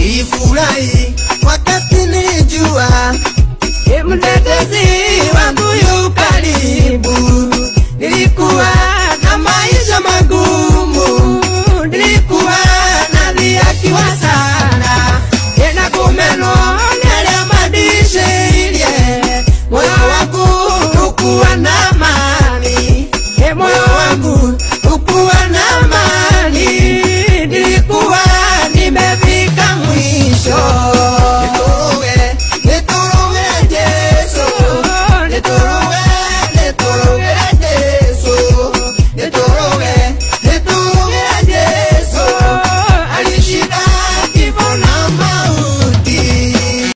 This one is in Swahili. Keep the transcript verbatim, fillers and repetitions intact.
nilifurahi wakati nilijua mtetezi wangu yu karibu. Nilikuwa